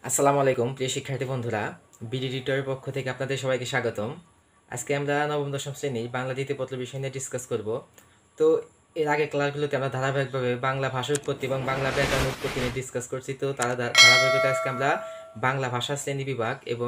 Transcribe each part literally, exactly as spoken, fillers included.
আসসালামু আলাইকুম প্রিয় শিক্ষার্থী বন্ধুরা, বিডি টিউটরের পক্ষ থেকে আপনাদের সবাইকে স্বাগতম। আজকে আমরা নবম দশম শ্রেণীর বাংলা দ্বিতীয় পত্র বিষয় নিয়ে ডিসকাস করব। তো এর আগে ক্লাসগুলোতে আমরা ধারাবাহিকভাবে বাংলা ভাষা উৎপত্তি এবং বাংলা ব্যাকরণ উৎপত্তি নিয়ে ডিসকাস করছি। তো তারা ধারাবাহিকতা আজকে আমরা বাংলা ভাষা শ্রেণী বিভাগ এবং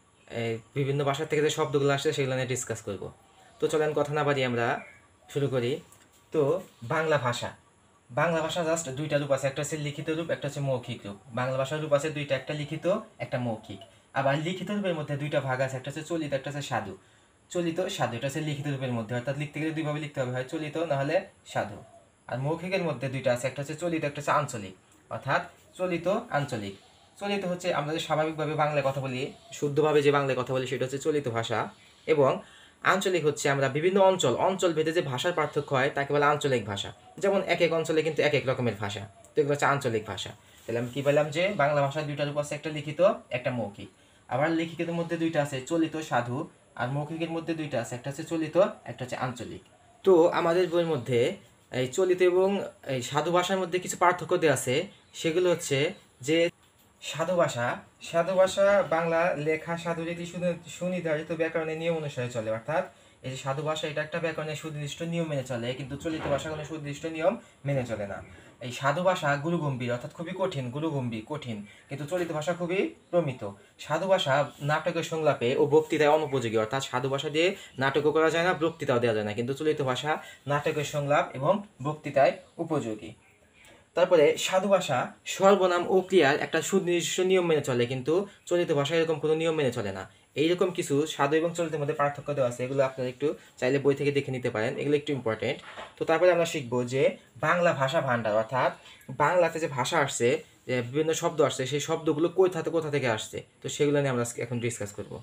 বিভিন্ন ভাষা থেকে যে শব্দগুলো আসছে সেগুলো নিয়ে ডিসকাস করব। তো চলেন কথা না বাড়িয়ে আমরা শুরু করি। তো বাংলা ভাষা বাংলা ভাষা জাস্ট দুইটা রূপ আছে, একটা হচ্ছে লিখিত রূপ, একটা হচ্ছে মৌখিক রূপ। বাংলা ভাষার রূপ আছে দুইটা, একটা লিখিত, একটা মৌখিক। আবার লিখিত রূপের মধ্যে দুইটা ভাগ আছে, একটা হচ্ছে চলিত, একটা হচ্ছে সাধু। চলিত সাধু এটা হচ্ছে লিখিত রূপের মধ্যে, অর্থাৎ লিখতে গেলে দুইভাবে লিখতে হবে, হয় চলিত না হলে সাধু। আর মৌখিকের মধ্যে দুইটা আছে, একটা হচ্ছে চলিত, একটা হচ্ছে আঞ্চলিক, অর্থাৎ চলিত আঞ্চলিক। চলিত হচ্ছে আমরা যে স্বাভাবিকভাবে বাংলায় কথা বলি, শুদ্ধভাবে যে বাংলায় কথা বলি সেটা হচ্ছে চলিত ভাষা। এবং আঞ্চলিক হচ্ছে আমরা বিভিন্ন অঞ্চল অঞ্চল ভেদে যে ভাষার পার্থক্য হয় তাকে বলে আঞ্চলিক ভাষা। যেমন এক এক অঞ্চলে কিন্তু এক এক রকমের ভাষা, তো এগুলো হচ্ছে আঞ্চলিক ভাষা। তাহলে আমি কি বললাম যে বাংলা ভাষার দুইটার রূপ আছে, একটা লিখিত, একটা মৌখিক। আবার লিখিতের মধ্যে দুইটা আছে, চলিত সাধু। আর মৌখিকের মধ্যে দুইটা আছে, একটা হচ্ছে চলিত, একটা হচ্ছে আঞ্চলিক। তো আমাদের বইয়ের মধ্যে এই চলিত এবং এই সাধু ভাষার মধ্যে কিছু পার্থক্য দেওয়া আছে। সেগুলো হচ্ছে যে সাধু ভাষা সাধু ভাষা বাংলা লেখা সাধুরীতি সুনির্ধারিত ব্যাকরণের নিয়ম অনুসারে চলে, অর্থাৎ এই যে সাধু ভাষা এটা একটা ব্যাকরণের সুনির্দিষ্ট নিয়ম মেনে চলে, কিন্তু চলিত ভাষা কোনো সুনির্দিষ্ট নিয়ম মেনে চলে না। এই সাধু ভাষা গুরুগম্ভীর, অর্থাৎ খুবই কঠিন, গুরুগম্ভীর কঠিন, কিন্তু চলিত ভাষা খুবই প্রমিত। সাধু ভাষা নাটকের সংলাপে ও বক্তৃতায় অনুপযোগী, অর্থাৎ সাধু ভাষা দিয়ে নাটকও করা যায় না, বক্তৃতাও দেওয়া যায় না, কিন্তু চলিত ভাষা নাটকের সংলাপ এবং বক্তৃতায় উপযোগী। তারপরে সাধু ভাষা সর্বনাম ও ক্রিয়ার একটা সুনির্দিষ্ট নিয়ম মেনে চলে, কিন্তু চলিত ভাষা এরকম কোনো নিয়ম মেনে চলে না। এইরকম কিছু সাধু এবং চলিতের মধ্যে পার্থক্য দেওয়া আছে, এগুলো আপনারা একটু চাইলে বই থেকে দেখে নিতে পারেন, এগুলো একটু ইম্পর্টেন্ট। তো তারপরে আমরা শিখবো যে বাংলা ভাষা ভাণ্ডার, অর্থাৎ বাংলাতে যে ভাষা আসছে, যে বিভিন্ন শব্দ আসছে, সেই শব্দগুলো কোথা থেকে কোথা থেকে আসছে, তো সেগুলো নিয়ে আমরা এখন ডিসকাস করবো।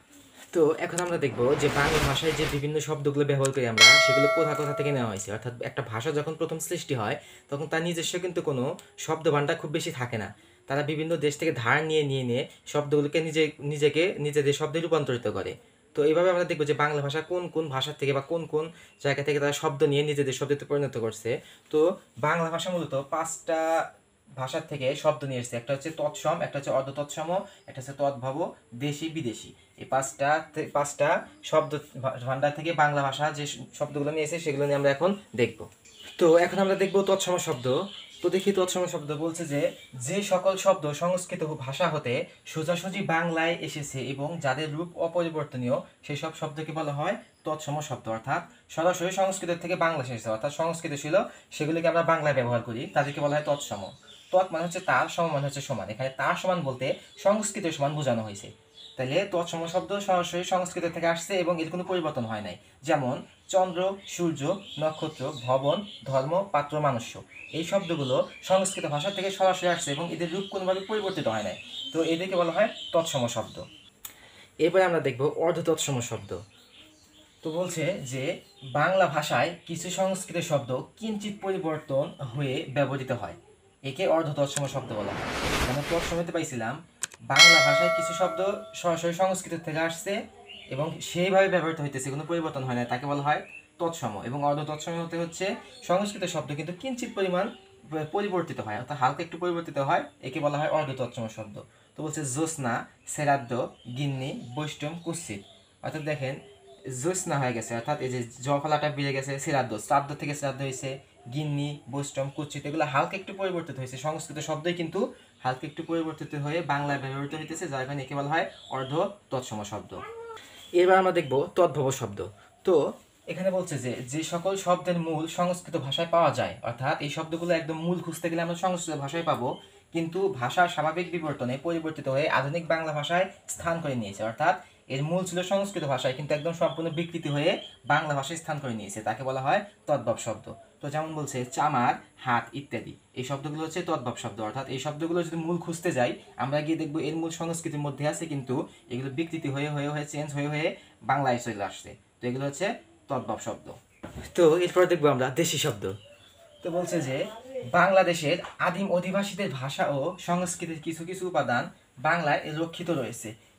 তো এখন আমরা দেখব যে বাংলা ভাষায় যে বিভিন্ন শব্দগুলো ব্যবহার করি আমরা, সেগুলো কোথা কোথা থেকে নেওয়া হয়েছে। অর্থাৎ একটা ভাষা যখন প্রথম সৃষ্টি হয় তখন তার নিজস্ব কিন্তু কোনো শব্দ ভাণ্ডার খুব বেশি থাকে না। তারা বিভিন্ন দেশ থেকে ধার নিয়ে নিয়ে নিয়ে শব্দগুলোকে নিজে নিজেকে নিজেদের শব্দে রূপান্তরিত করে। তো এইভাবে আমরা দেখবো যে বাংলা ভাষা কোন কোন ভাষা থেকে বা কোন কোন জায়গা থেকে তারা শব্দ নিয়ে নিজেদের শব্দতে পরিণত করছে। তো বাংলা ভাষা মূলত পাঁচটা ভাষার থেকে শব্দ নিয়ে এসেছে, একটা হচ্ছে তৎসম, একটা হচ্ছে অর্ধ তৎসম, একটা হচ্ছে তদ্ভব, দেশি, বিদেশি। এই পাঁচটা পাঁচটা শব্দ ভাণ্ডার থেকে বাংলা ভাষা যে শব্দগুলো নিয়ে এসেছে সেগুলো নিয়ে আমরা এখন দেখব। তো এখন আমরা দেখব তৎসম শব্দ। তো দেখি তৎসম শব্দ বলছে যে যে সকল শব্দ সংস্কৃত ভাষা হতে সোজাসুজি বাংলায় এসেছে এবং যাদের রূপ অপরিবর্তনীয় সেই সব শব্দকে বলা হয় তৎসম শব্দ, অর্থাৎ সরাসরি সংস্কৃত থেকে বাংলা এসেছে, অর্থাৎ সংস্কৃত ছিল সেগুলিকে আমরা বাংলায় ব্যবহার করি, তাদেরকে বলা হয় তৎসম। তৎ মানে হচ্ছে তার, সম মানে হচ্ছে সমান, এখানে তার সমান বলতে সংস্কৃতের সমান বোঝানো হয়েছে। তাহলে তৎসম শব্দ সরাসরি সংস্কৃত থেকে আসছে এবং এর কোনো পরিবর্তন হয় নাই। যেমন চন্দ্র, সূর্য, নক্ষত্র, ভবন, ধর্ম, পাত্র, মানুষ্য, এই শব্দগুলো সংস্কৃত ভাষা থেকে সরাসরি আসছে এবং এদের রূপ কোনোভাবে পরিবর্তিত হয় নাই, তো এদেরকে বলা হয় তৎসম শব্দ। এরপরে আমরা দেখব অর্ধ তৎসম শব্দ। তো বলছে যে বাংলা ভাষায় কিছু সংস্কৃত শব্দ কিঞ্চিত পরিবর্তন হয়ে ব্যবহৃত হয়, একে অর্ধ তৎসম শব্দ বলা হয়। আমরা তৎসমতে পাইছিলাম বাংলা ভাষায় কিছু শব্দ সরাসরি সংস্কৃত থেকে আসছে এবং সেইভাবে ব্যবহৃত হইতেছে, কোনো পরিবর্তন হয় না, তাকে বলা হয় তৎসম। এবং অর্ধ তৎসম হতে হচ্ছে সংস্কৃত শব্দ কিন্তু কিঞ্চিত পরিমাণ পরিবর্তিত হয়, অর্থাৎ হালকা একটু পরিবর্তিত হয়, একে বলা হয় অর্ধ তৎসম শব্দ। তো বলছে জ্যোৎস্না, শ্রাদ্ধ, গিন্নি, বৈষ্ণব, কুৎসিত, অর্থাৎ দেখেন জ্যোৎস্না হয়ে গেছে, অর্থাৎ এই যে জফলাটা বেড়ে গেছে, শ্রাদ্ধ, শ্রাদ্ধ থেকে শ্রাদ্ধ হয়েছে, গিন্নি, বৈষ্ণব, কুৎসিত, এগুলো হালকা একটু পরিবর্তিত হয়েছে, সংস্কৃত শব্দই কিন্তু হালকা একটু পরিবর্তিত হয়ে বাংলায় ব্যবহৃত হইতেছে, যার কারণে একে বলা হয় অর্ধ তৎসম শব্দ। এবার আমরা দেখব তদ্ভব শব্দ। তো এখানে বলছে যে যে সকল শব্দের মূল সংস্কৃত ভাষায় পাওয়া যায়, অর্থাৎ এই শব্দগুলো একদম মূল খুঁজতে গেলে আমরা সংস্কৃত ভাষায় পাবো, কিন্তু ভাষার স্বাভাবিক বিবর্তনে পরিবর্তিত হয়ে আধুনিক বাংলা ভাষায় স্থান করে নিয়েছে, অর্থাৎ এর মূল ছিল সংস্কৃত ভাষায় কিন্তু একদম সম্পূর্ণ বিকৃতি হয়ে বাংলা ভাষায় স্থান করে নিয়েছে, তাকে বলা হয় তদ্ভব শব্দ। তো যেমন বলছে চামার, হাত ইত্যাদি, এই শব্দগুলো হচ্ছে তদ্ভব শব্দ, অর্থাৎ এই শব্দগুলো যদি মূল খুঁজতে যাই আমরা গিয়ে দেখবো এর মূল সংস্কৃতির মধ্যে আছে, কিন্তু এগুলো বিকৃতি হয়ে হয়ে হয়ে চেঞ্জ হয়ে হয়ে বাংলায় চলে আসছে, তো এগুলো হচ্ছে তদ্ভব শব্দ। তো এরপর দেখবো আমরা দেশি শব্দ। তো বলছে যে বাংলাদেশের আদিম অধিবাসীদের ভাষা ও সংস্কৃতির কিছু কিছু উপাদান বাংলায় রক্ষিত রয়েছে,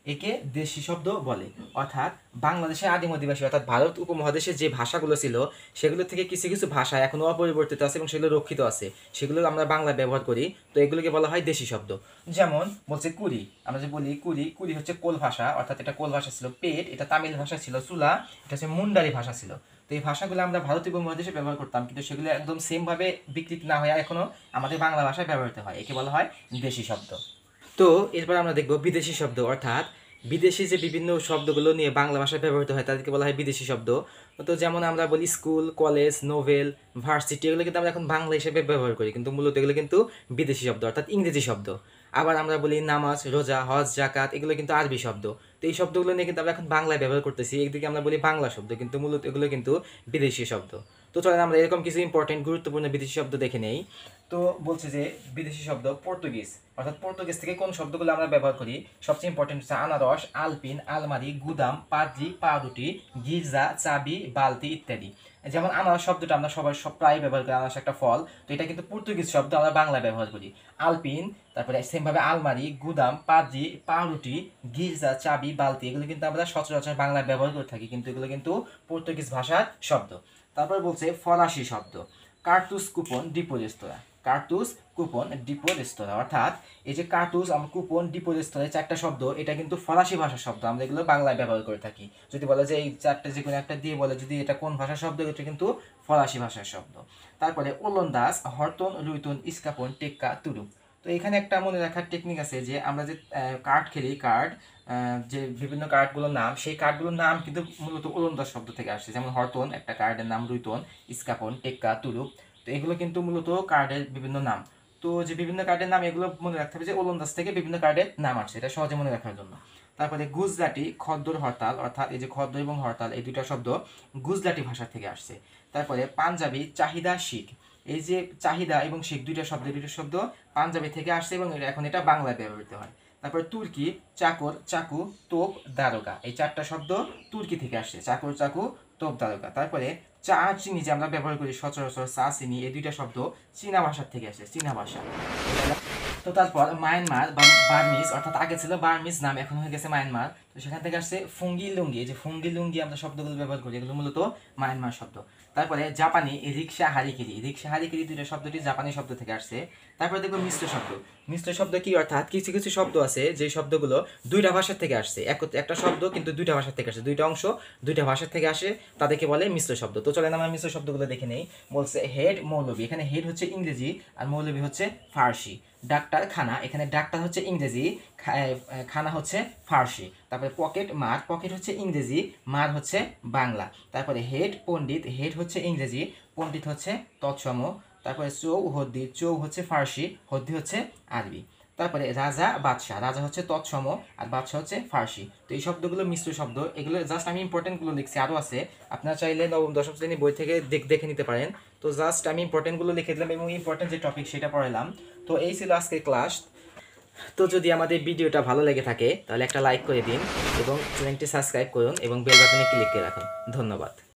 একে দেশি শব্দ বলে। অর্থাৎ বাংলাদেশের আদিম অধিবাসী অর্থাৎ ভারত উপমহাদেশের যে ভাষাগুলো ছিল সেগুলো থেকে কিছু কিছু ভাষা এখনও অপরিবর্তিত আছে এবং সেগুলো রক্ষিত আছে, সেগুলো আমরা বাংলা ব্যবহার করি, তো এগুলোকে বলা হয় দেশি শব্দ। যেমন বলছে কুড়ি, আমরা যে বলি কুড়ি, কুড়ি হচ্ছে কোল ভাষা, অর্থাৎ এটা কোল ভাষা ছিল। পেট, এটা তামিল ভাষা ছিল। চুলা, এটা হচ্ছে মুন্ডারি ভাষা ছিল। তো এই ভাষাগুলো আমরা ভারতীয় উপমহাদেশে ব্যবহার করতাম, কিন্তু সেগুলো একদম সেমভাবে বিকৃতি না হয়ে এখনও আমাদের বাংলা ভাষায় ব্যবহৃত হয়, একে বলা হয় দেশি শব্দ। তো এরপর আমরা দেখব বিদেশি শব্দ, অর্থাৎ বিদেশি যে বিভিন্ন শব্দগুলো নিয়ে বাংলা ভাষায় ব্যবহৃত হয় তাদেরকে বলা হয় বিদেশি শব্দ। তো যেমন আমরা বলি স্কুল, কলেজ, নোভেল, ভার্সিটি, এগুলো কিন্তু আমরা এখন বাংলা হিসেবে ব্যবহার করি, কিন্তু মূলত এগুলো কিন্তু বিদেশি শব্দ অর্থাৎ ইংরেজি শব্দ। আবার আমরা বলি নামাজ, রোজা, হজ, জাকাত, এগুলো কিন্তু আরবি শব্দ। তো এই শব্দগুলো নিয়ে কিন্তু আমরা এখন বাংলায় ব্যবহার করতেছি, একদিকে আমরা বলি বাংলা শব্দ, কিন্তু মূলত এগুলো কিন্তু বিদেশি শব্দ। তো চলেন আমরা এরকম কিছু ইম্পর্টেন্ট গুরুত্বপূর্ণ বিদেশি শব্দ দেখে নেই। তো বলছে যে বিদেশি শব্দ পর্তুগিজ, অর্থাৎ পর্তুগিজ থেকে কোন শব্দগুলো আমরা ব্যবহার করি, সবচেয়ে ইম্পর্টেন্ট হচ্ছে আনারস, আলপিন, আলমারি, গুদাম, পাদ্রি, পাউরুটি, গির্জা, চাবি, বালতি ইত্যাদি। যেমন আনারস শব্দটা আমরা সবাই সব প্রায় ব্যবহার করি, আনারস একটা ফল, তো এটা কিন্তু পর্তুগিজ শব্দ, আমরা বাংলায় ব্যবহার করি। আলপিন, তারপরে সেমভাবে আলমারি, গুদাম, পাদ্রি, পাউরুটি, গির্জা, চাবি, বালতি, এগুলো কিন্তু আমরা সচরাচর বাংলায় ব্যবহার করে থাকি, কিন্তু এগুলো কিন্তু পর্তুগিজ ভাষার শব্দ। তারপর বলছে ফরাসি শব্দ, কার্তুস, কুপন, ডিপো, রেস্তোরাঁ। কার্তুস, কুপন, ডিপো, রেস্তোরাঁ, অর্থাৎ এই যে কার্তুস, আমরা কুপন, ডিপো, রেস্তোরাঁ, চারটা শব্দ, এটা কিন্তু ফরাসি ভাষার শব্দ, আমরা এগুলো বাংলায় ব্যবহার করে থাকি। যদি বলে যে এই চারটা যে কোনো একটা দিয়ে বলে যদি এটা কোন ভাষার শব্দ, এটা কিন্তু ফরাসি ভাষার শব্দ। তারপরে ওলন্দাজ, হরতন, রুইতন, ইস্কাপন, টেক্কা, তুরু। তো এখানে একটা মনে রাখার টেকনিক আছে যে আমরা যে কার্ড খেলি, কার্ড যে বিভিন্ন কার্ডগুলোর নাম, সেই কার্ডগুলোর নাম কিন্তু মূলত ওলন্দাজ শব্দ থেকে আসছে। যেমন হরতন একটা কার্ডের নাম, রুইতন, ইস্কাপন, টেক্কা, তুরু, তো এগুলো কিন্তু মূলত কার্ডের বিভিন্ন নাম। তো যে বিভিন্ন কার্ডের নাম, এগুলো মনে রাখতে হবে যে ওলন্দাজ থেকে বিভিন্ন কার্ডের নাম আসছে, এটা সহজে মনে রাখার জন্য। তারপরে গুজরাটি, খদ্দর, হরতাল, অর্থাৎ এই যে খদ্দর এবং হরতাল, এই দুটো শব্দ গুজরাটি ভাষা থেকে আসছে। তারপরে পাঞ্জাবি, চাহিদা, শিখ, এই যে চাহিদা এবং শিখ দুইটা শব্দ, দুইটা শব্দ পাঞ্জাবি থেকে আসছে এবং এখন এটা বাংলায় ব্যবহৃত হয়। তারপরে তুর্কি, চাকর, চাকু, তোপ, দারোগা, এই চারটা শব্দ তুর্কি থেকে আসছে, চাকর, চাকু, তোপ, দারোগা। তারপরে চা, চিনি, যে আমরা ব্যবহার করি সচরাচর, চা, চিনি, এই দুইটা শব্দ চীনা ভাষার থেকে আসে, চীনা ভাষা। তো তারপর মায়ানমার বা বার্মিজ, অর্থাৎ আগে ছিল বার্মিজ নাম, এখন হয়ে গেছে মায়ানমার, তো সেখান থেকে আসছে ফুঙ্গি লুঙ্গি, এই যে ফুঙ্গি লুঙ্গি আমরা শব্দগুলো ব্যবহার করি, এগুলো মূলত মায়ানমার শব্দ। তারপরে জাপানি, রিক্সা, হারিকিরি, রিক্সা, হারিকিরি দুইটা শব্দটি জাপানি শব্দ থেকে আসছে। তারপরে দেখবো মিশ্র শব্দ। মিশ্র শব্দ কি, অর্থাৎ কিছু কিছু শব্দ আছে যে শব্দগুলো দুইটা ভাষার থেকে আসছে, একটা শব্দ কিন্তু দুইটা ভাষার থেকে আসছে, দুইটা অংশ দুইটা ভাষার থেকে আসে, তাদেরকে বলে মিশ্র শব্দ। তো চলেন আমরা মিশ্র শব্দগুলো দেখে নেই। বলছে হেড, মৌলবী, এখানে হেড হচ্ছে ইংরেজি আর মৌলবী হচ্ছে ফার্সি। ডাক্তার, খানা, এখানে ডাক্তার হচ্ছে ইংরেজি, খানা হচ্ছে ফার্সি। তারপরে পকেট, মার, পকেট হচ্ছে ইংরেজি, মার হচ্ছে বাংলা। তারপরে হেড, পণ্ডিত, হেড হচ্ছে ইংরেজি, পণ্ডিত হচ্ছে তৎসম। তারপরে চৌ, হদ্দি, চৌ হচ্ছে ফার্সি, হদ্দি হচ্ছে আরবি। তারপরে রাজা, বাদশাহ, রাজা হচ্ছে তৎসম আর বাদশাহ হচ্ছে ফার্সি। তো এই শব্দগুলো মিশ্র শব্দ, এগুলো জাস্ট আমি ইম্পর্টেন্টগুলো লিখছি, আরও আছে, আপনারা চাইলে নবম দশম শ্রেণী বই থেকে দেখে নিতে পারেন। তো জাস্ট আমি ইম্পর্টেন্টগুলো লিখে দিলাম এবং ইম্পর্টেন্ট যে টপিক সেটা পড়ালাম। তো এই ছিল আজকের ক্লাস। তো যদি আমাদের ভিডিওটা ভালো লেগে থাকে তাহলে একটা লাইক করে দিন এবং চ্যানেলটি সাবস্ক্রাইব করুন এবং বেল বাটনে ক্লিক করে রাখুন। ধন্যবাদ।